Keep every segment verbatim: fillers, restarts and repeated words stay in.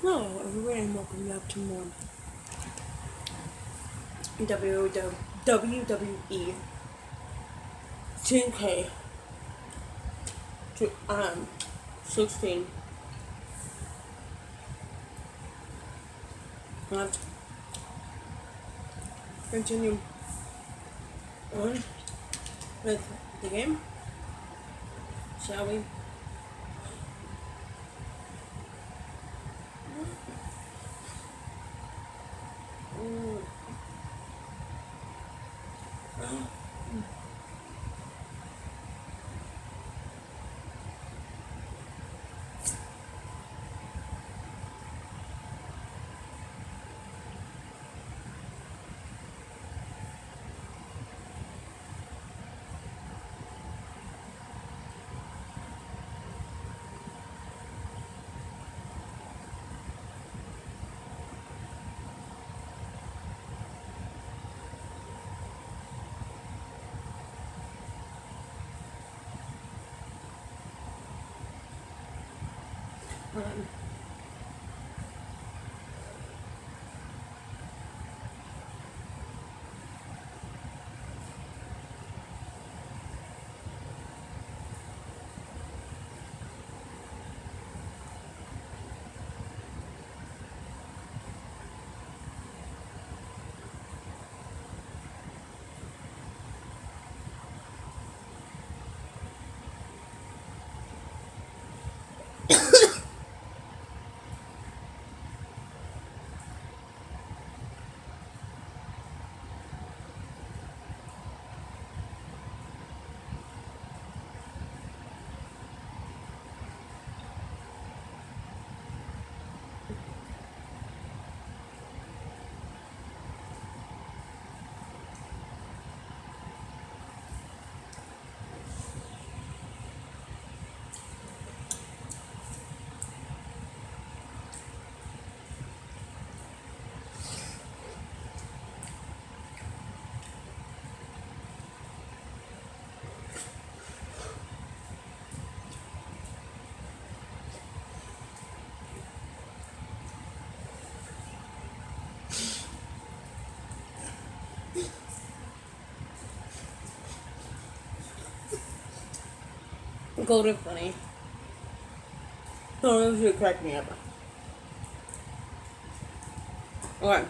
Hello, everyone, and welcome back to more W W E ten K to um sixteen. Let's continue on with the game, shall we? Um, Golden funny. No, this should crack me up. Okay.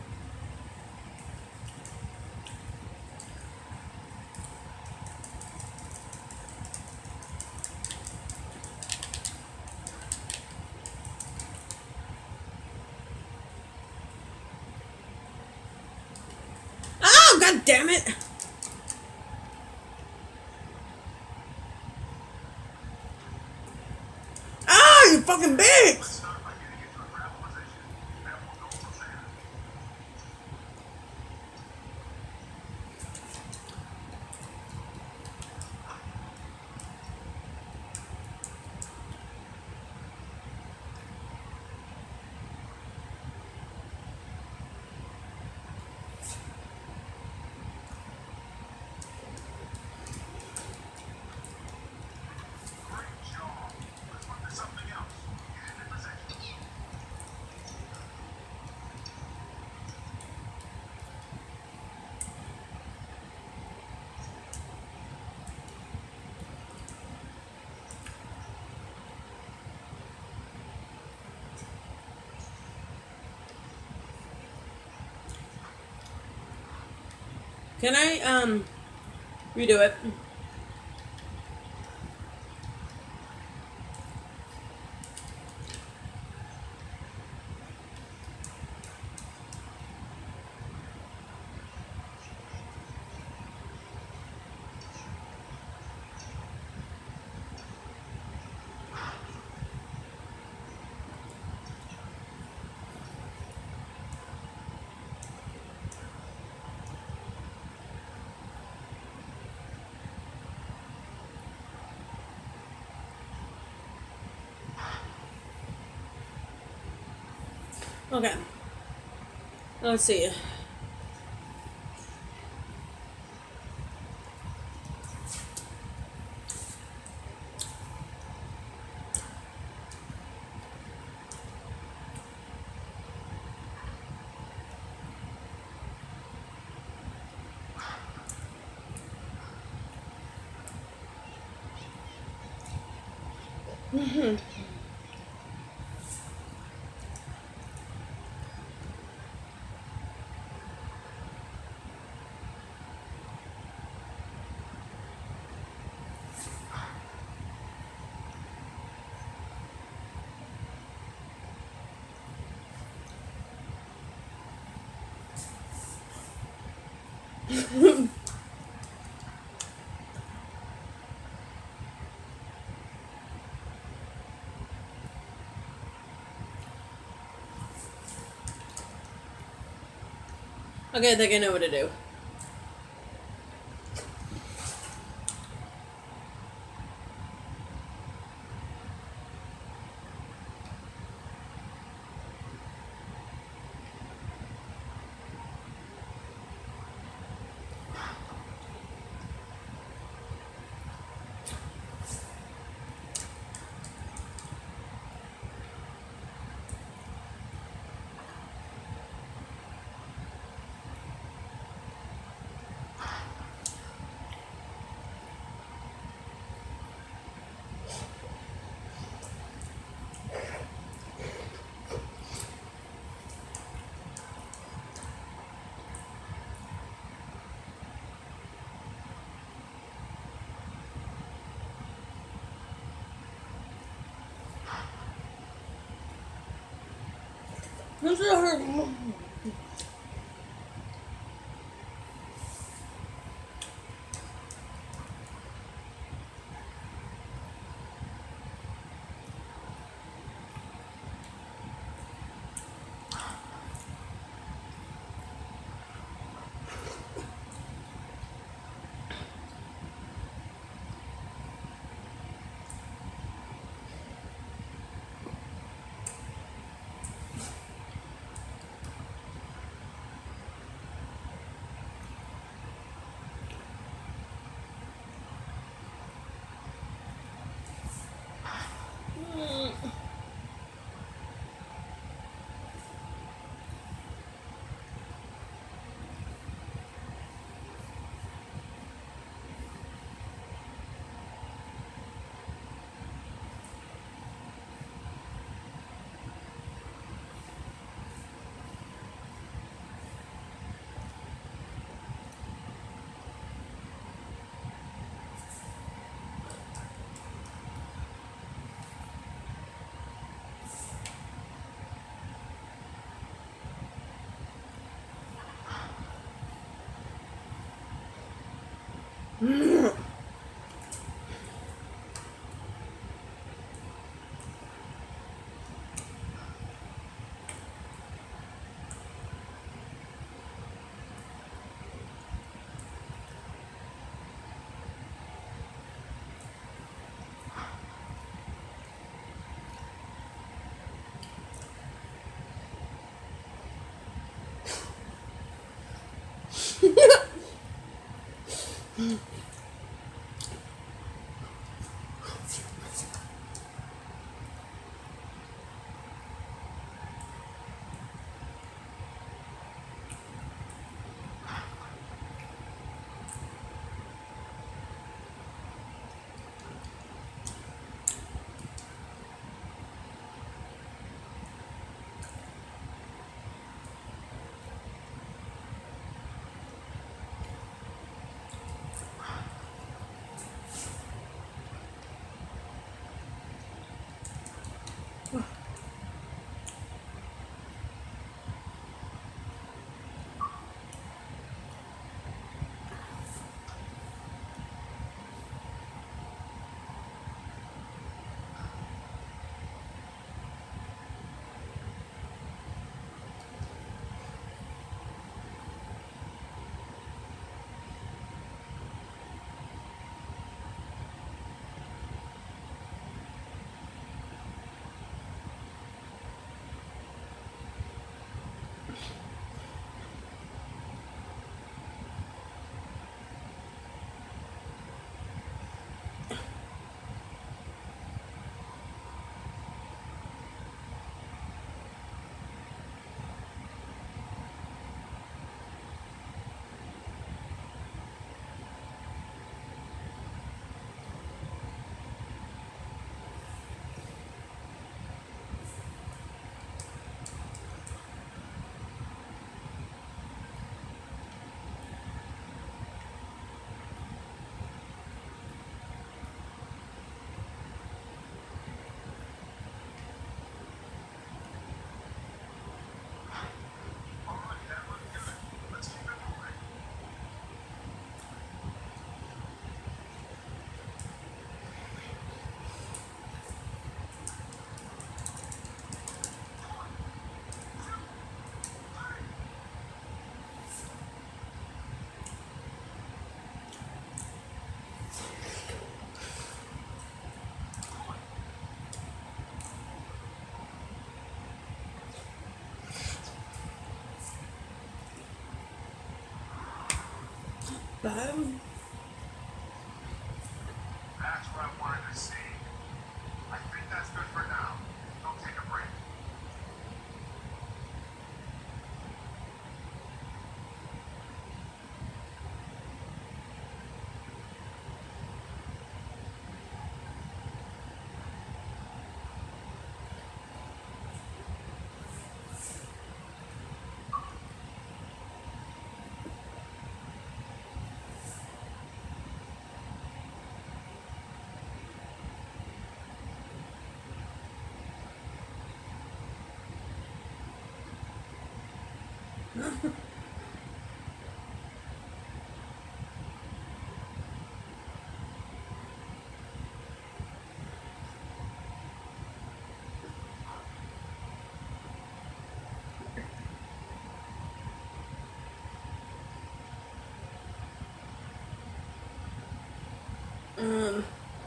Oh, god damn it! Ah, you fucking bitch! Can I, um, redo it? Okay. Let's see. Mhm. Okay, I think I know what to do. This is hurt. Um, That's what I wanted to see. I think that's good for now. Don't take a break. um,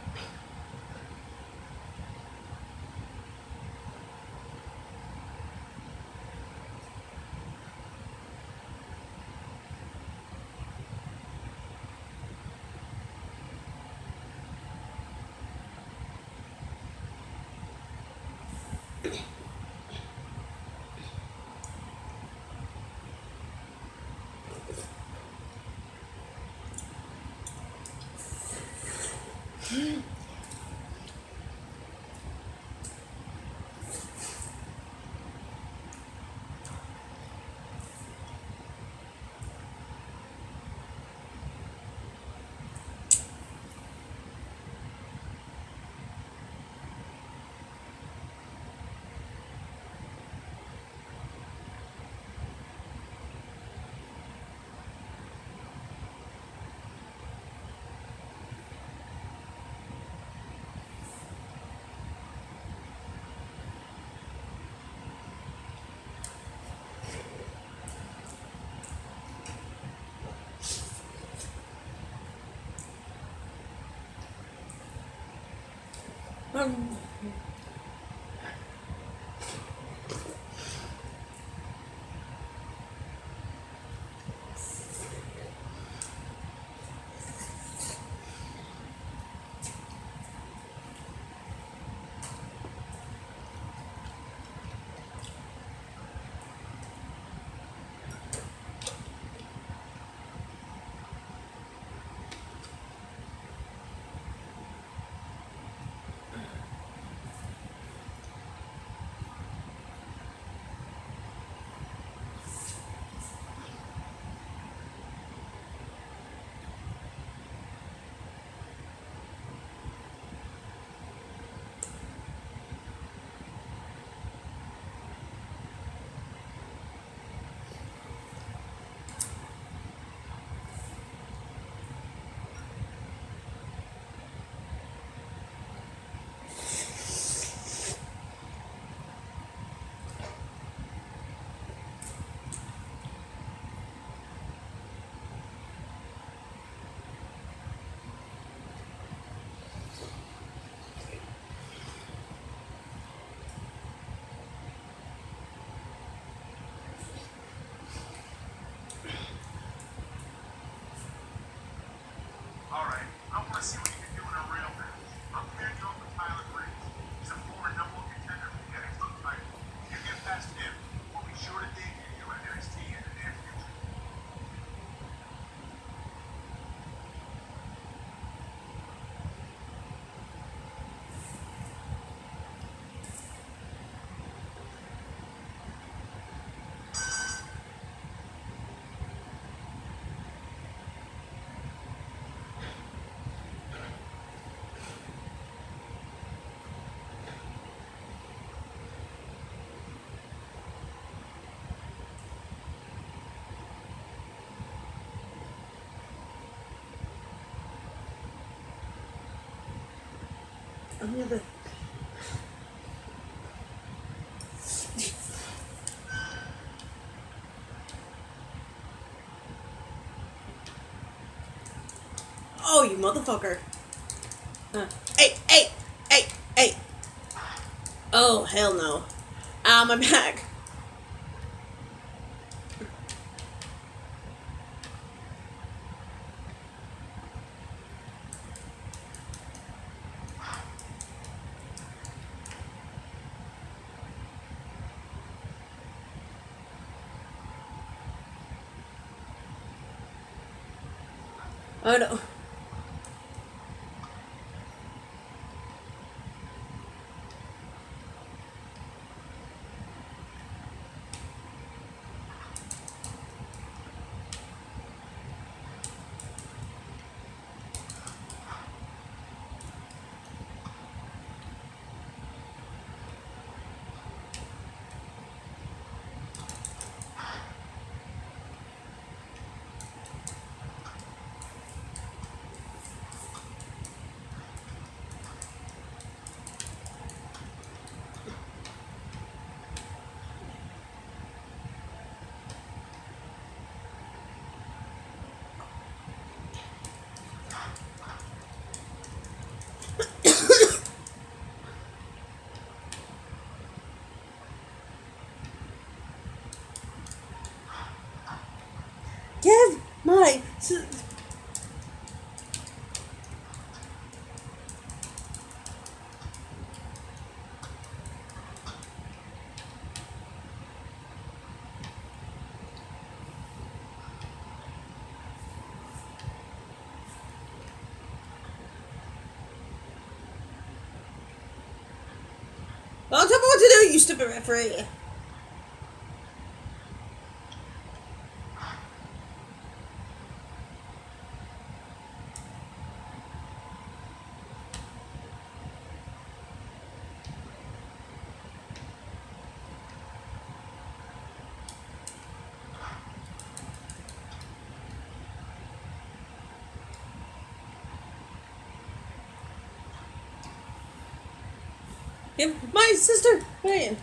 um, All right. I want to see what you can do in a real match. I'm paired you up with Tyler Breeze. He's a former number one contender for the N X T title. If you get past him, we'll be sure to debut you at N X T in the near future. another. Oh, you motherfucker. Huh. Hey, hey, hey, hey. Oh, hell no. Ah, my back. Oh no. Give my. Well, tell me what to do, you stupid referee. Give my sister. Hey.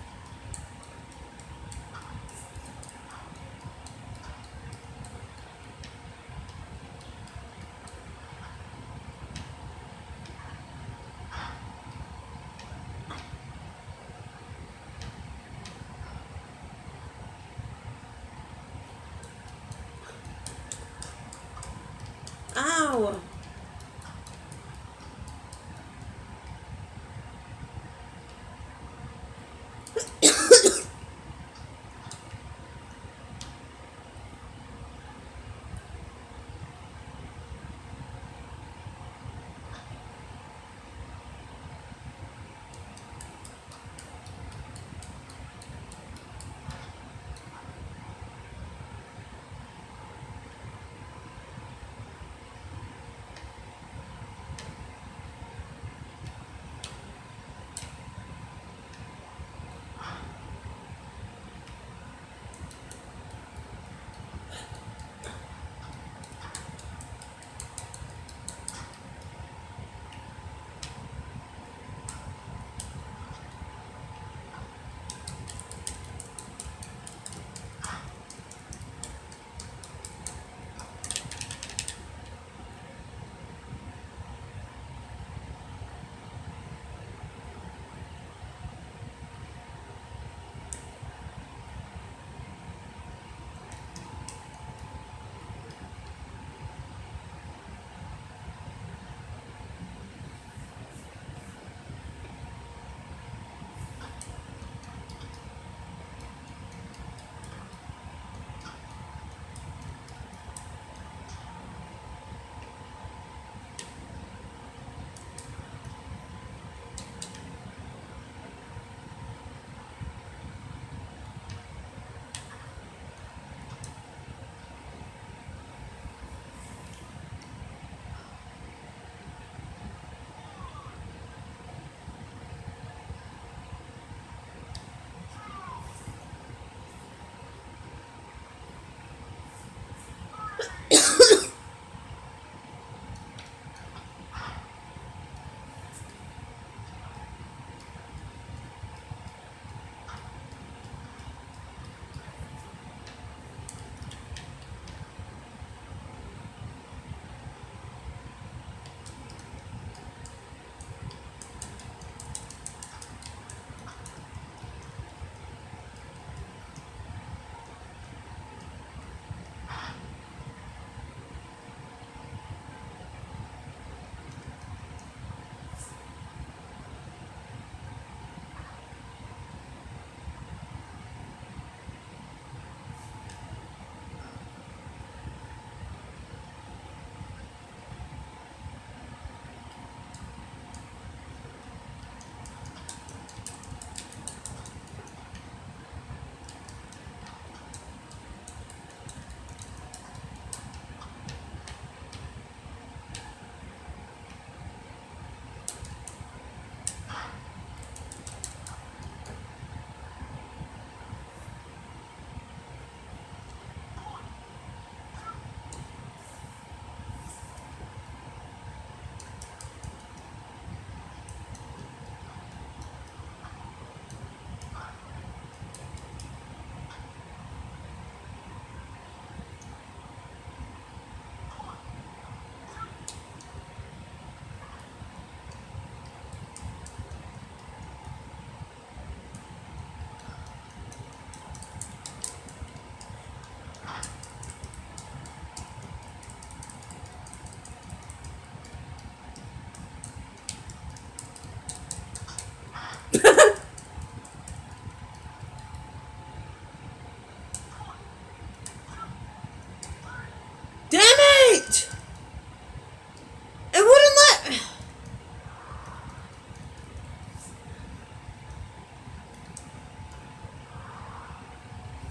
Ow.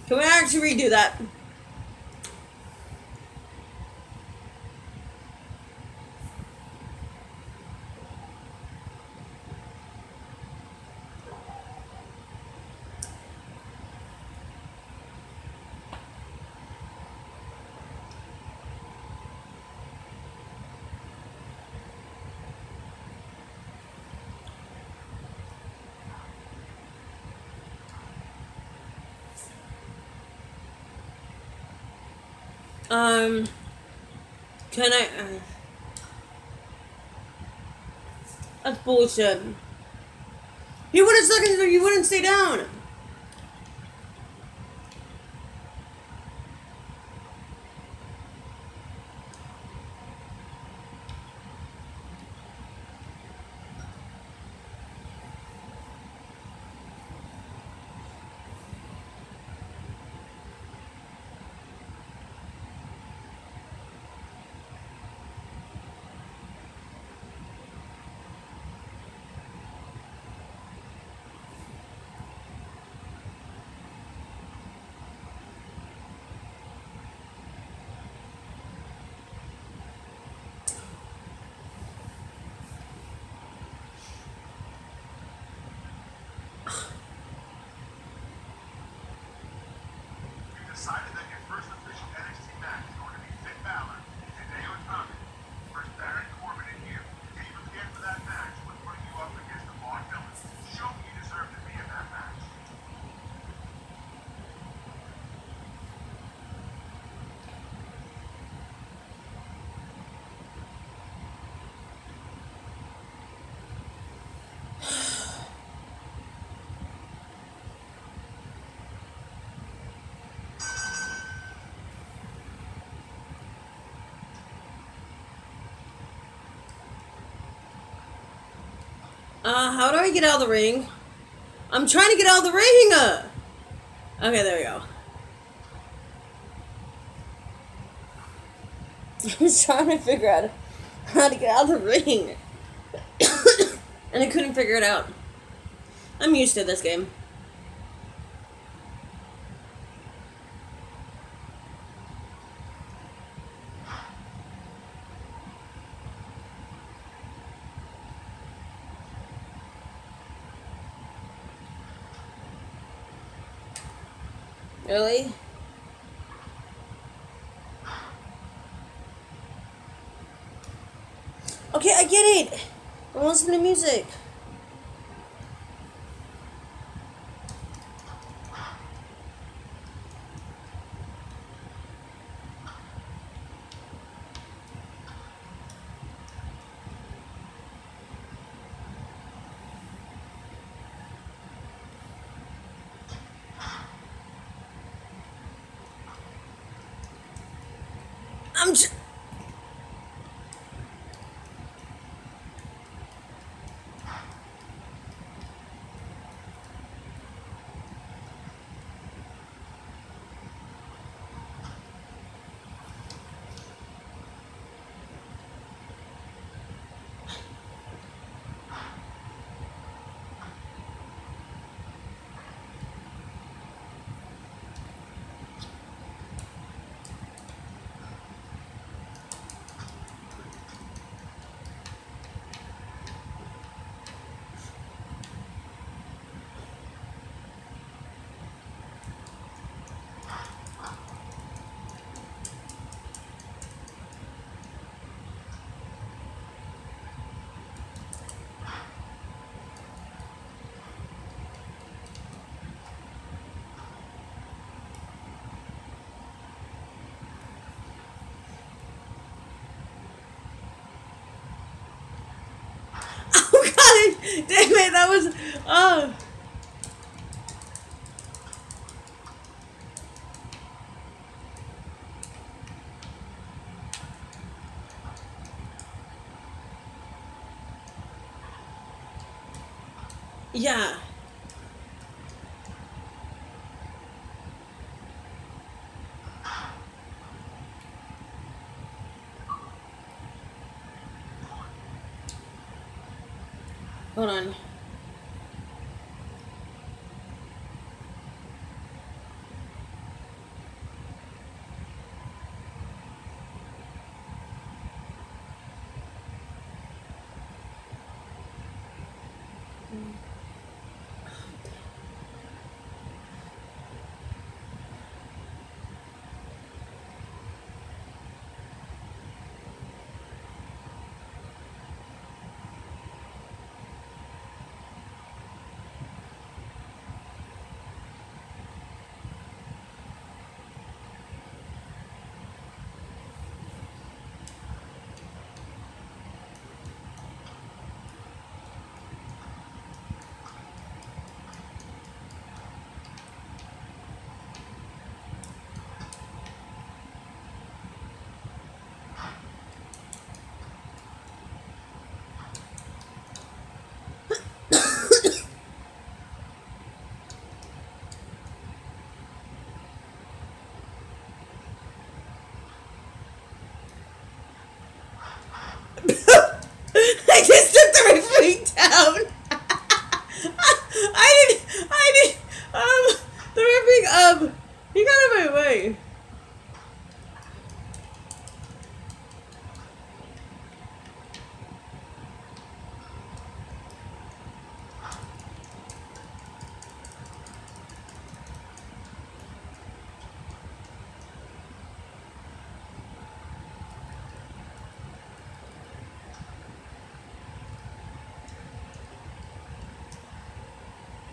Can we actually redo that? Um, can I, uh, that's bullshit. He wouldn't suck it, he wouldn't stay down. You've decided that your first official N X T match is going to be Finn Balor and Hideo Itami versus Baron Corbin in here. Get you prepared for that match when putting you up against the Bar Villains. Show me you deserve to be in that match. Uh, how do I get out of the ring? I'm trying to get out of the ring! Uh. Okay, there we go. I was trying to figure out how to get out of the ring. And I couldn't figure it out. I'm used to this game. Really? Okay, I get it. I want to listen to music. I'm just... Damn it, that was... Oh. Yeah. Hold on.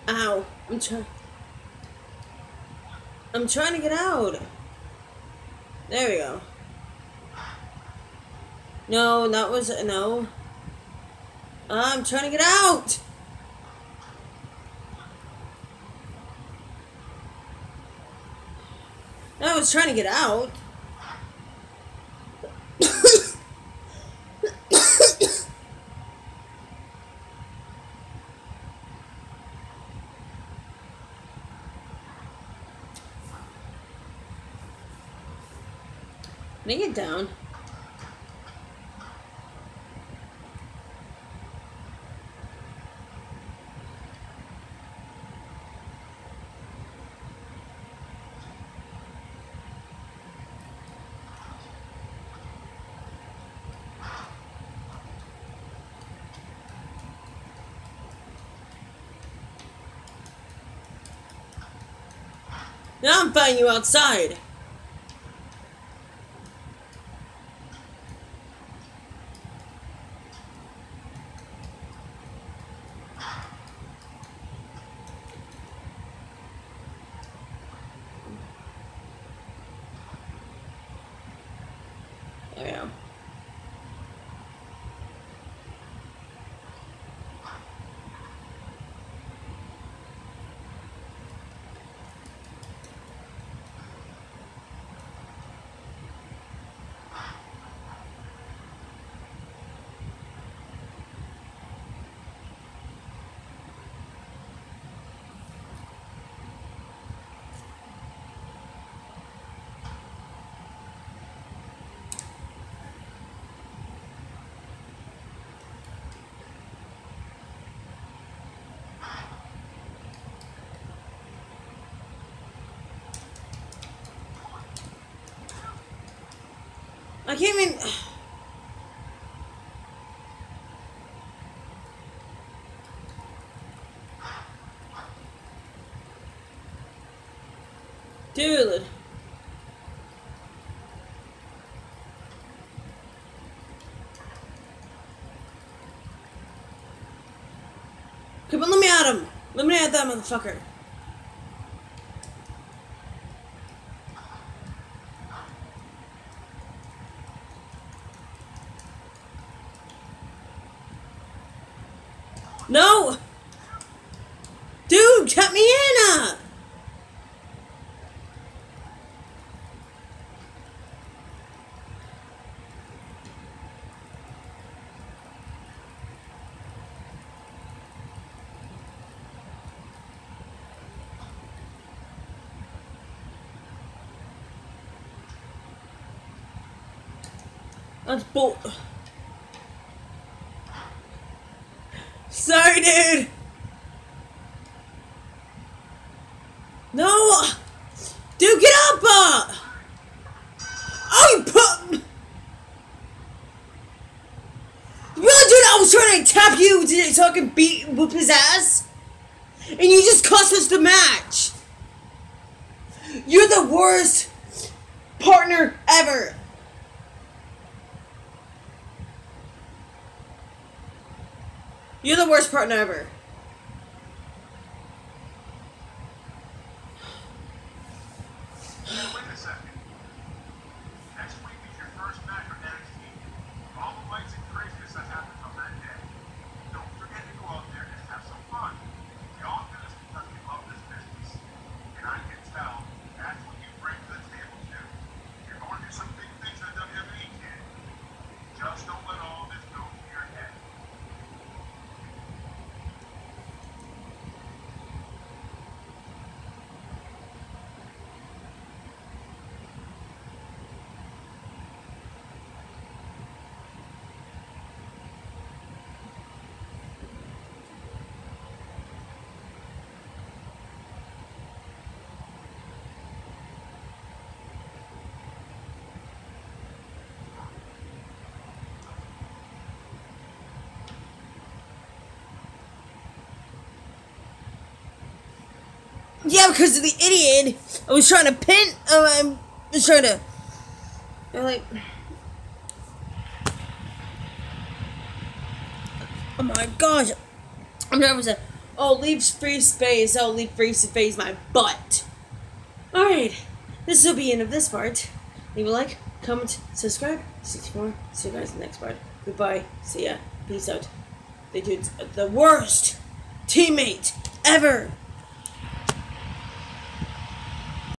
Ow. I'm trying. I'm trying to get out. There we go. No, that was no. I'm trying to get out. No, I was trying to get out. Can I get down? Now I'm fighting you outside. There we go. I can't even. Dude. Come on, let me at him. Let me at that motherfucker. No! Dude, cut me in! Uh. That's bull. Sorry, dude. No, dude, get up! Uh. Oh, you put. Really, dude? I was trying to tap you so I can beat whoop his ass, and you just cost us the match. You're the worst partner ever. You're the worst partner ever. Wait a second. Next week is your first match for N X T. All the lights and craziness that happens on that day. Don't forget to go out there and have some fun. We all do this because we love this business. And I can tell that's what you bring to the table too. You're going to do some big things that W W E can. Just don't let all of this go to your head. Yeah, because of the idiot. I was trying to pin. Uh, I was trying to. I'm like. Oh my gosh. I'm nervous. Oh, leave free space. Oh, leave free space my butt. Alright, this will be the end of this part. Leave a like, comment, subscribe. sixty-four. See you guys in the next part. Goodbye. See ya. Peace out. The dude's the worst teammate ever.